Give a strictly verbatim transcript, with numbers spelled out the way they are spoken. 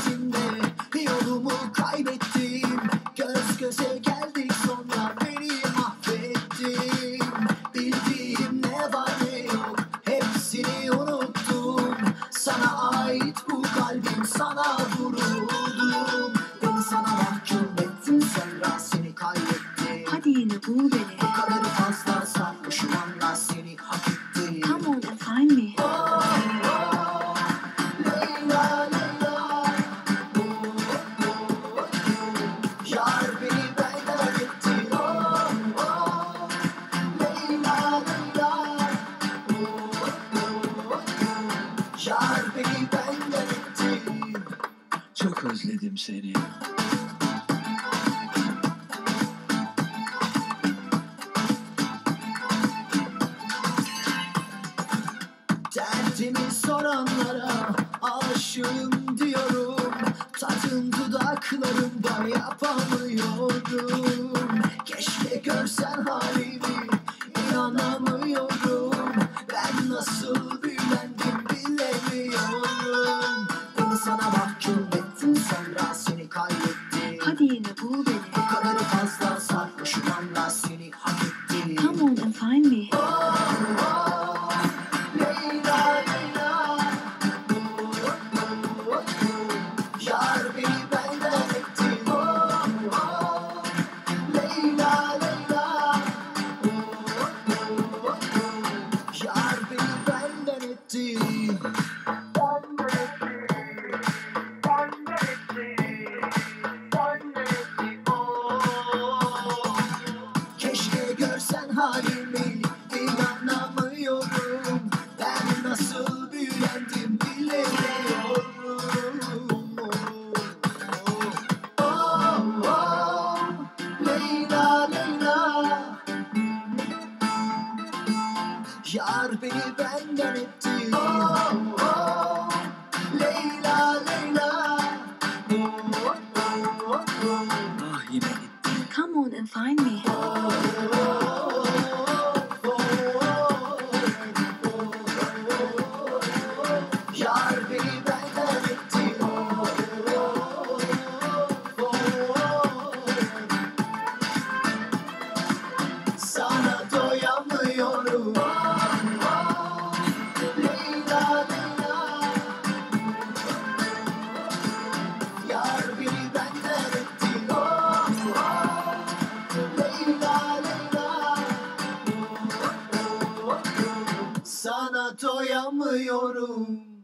içinde yolumu kaybettim. Göz göze geldik sonra beni mahvettin. Bildiğim ne var ne yok hepsini unuttum. Sana ait bu kalbim, sana vuruldum. Beni sana mahkum ettin, sonra seni kaybettim. Hadi yine bul beni. Bu kadar fazla sarhoşum, anla seni hak ettim. Come on and find me. Oh, oh, Leila, Leila. Oh, oh, oh. Yar beni benden etti. Oh, oh, Leila, Leila. Oh, oh, oh. Yar beni benden etti. Çok özledim seni. Derdimi soranlara aşığım diyorum. Tadın dudaklarımda yapamıyorum. Keşke görsen halimi, inanamıyorum. Ben nasıl büyülendim bilemiyorum. Beni sana mahkum ettin, sonra seni kaybettim. Hadi yine bul beni. Bu kadar fazla sarhoşum, anla seni hak ettim. Come on and find me. Oh, oh, Leila, Leila. Oh, oh, oh. Yar beni benden etti. Oh, oh, Leila, Leila. Oh, oh, oh. Yar beni benden etti. Keşke görsen halimi, inanamıyorum. Ben nasıl büyülendim bilemiyorum. Oh, oh, Leila, Leila. Yar beni benden etti. Oh, oh, Leila, Leila. Oh, oh, oh. Ah, yine gitti. Come on and find me. Yar beni benden etti. Sana doyamıyorum. Leila, Leila. Yar beni benden etti. Leila, Leila. Sana doyamıyorum.